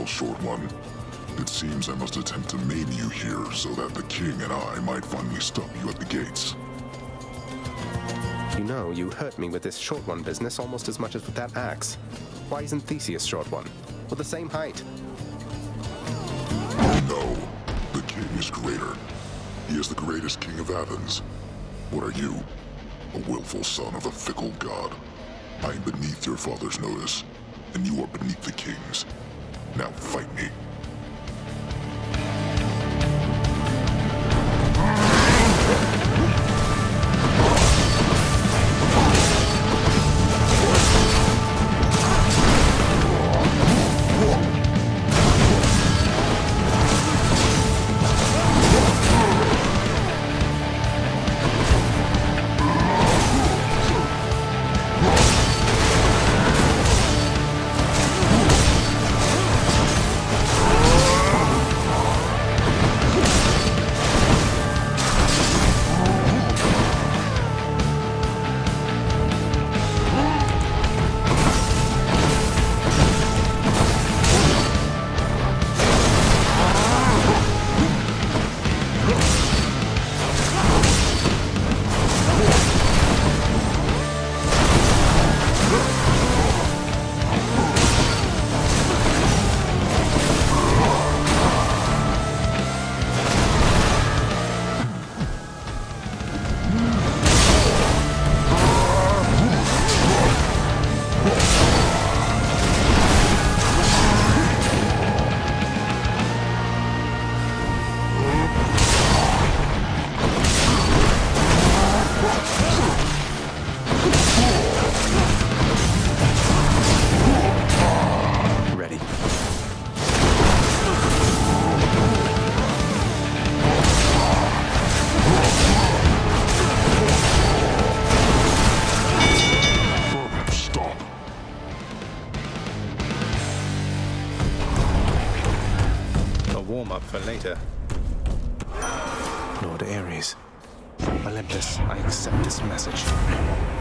Short One. It seems I must attempt to maim you here so that the king and I might finally stop you at the gates. You know, you hurt me with this Short One business almost as much as with that axe. Why isn't Theseus Short One? We're the same height. No, the king is greater. He is the greatest king of Athens. What are you? A willful son of a fickle god. I am beneath your father's notice, and you are beneath the king's. Now fight me. Warm-up for later. Lord Ares. Olympus, I accept this message.